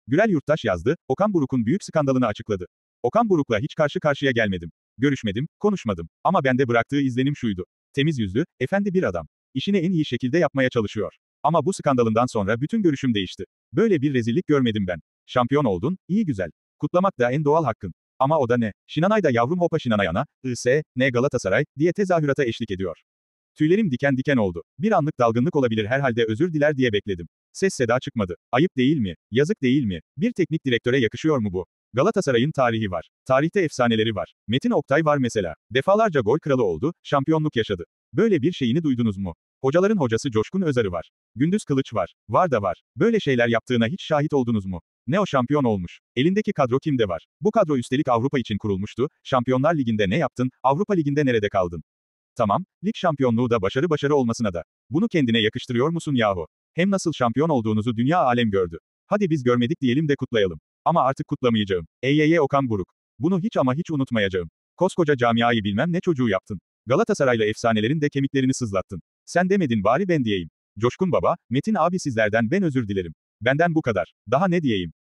Gürel Yurttaş yazdı, Okan Buruk'un büyük skandalını açıkladı. Okan Buruk'la hiç karşı karşıya gelmedim. Görüşmedim, konuşmadım. Ama bende bıraktığı izlenim şuydu. Temiz yüzlü, efendi bir adam. İşini en iyi şekilde yapmaya çalışıyor. Ama bu skandalından sonra bütün görüşüm değişti. Böyle bir rezillik görmedim ben. Şampiyon oldun, iyi güzel. Kutlamak da en doğal hakkın. Ama o da ne? Şinanay da yavrum hopa Şinanayana, ne Galatasaray, diye tezahürata eşlik ediyor. Tüylerim diken diken oldu. Bir anlık dalgınlık olabilir herhalde özür diler diye bekledim. Ses seda çıkmadı. Ayıp değil mi? Yazık değil mi? Bir teknik direktöre yakışıyor mu bu? Galatasaray'ın tarihi var. Tarihte efsaneleri var. Metin Oktay var mesela. Defalarca gol kralı oldu, şampiyonluk yaşadı. Böyle bir şeyini duydunuz mu? Hocaların hocası Coşkun Özarı var. Gündüz Kılıç var. Var da var. Böyle şeyler yaptığına hiç şahit oldunuz mu? Ne o şampiyon olmuş? Elindeki kadro kimde var? Bu kadro üstelik Avrupa için kurulmuştu. Şampiyonlar Ligi'nde ne yaptın? Avrupa Ligi'nde nerede kaldın? Tamam, lig şampiyonluğu da başarı olmasına da. Bunu kendine yakıştırıyor musun yahu? Hem nasıl şampiyon olduğunuzu dünya alem gördü. Hadi biz görmedik diyelim de kutlayalım. Ama artık kutlamayacağım. Eyyyeye Okan Buruk. Bunu hiç ama hiç unutmayacağım. Koskoca camiayı bilmem ne çocuğu yaptın. Galatasaraylı efsanelerin de kemiklerini sızlattın. Sen demedin bari ben diyeyim. Coşkun Baba, Metin abi sizlerden ben özür dilerim. Benden bu kadar. Daha ne diyeyim?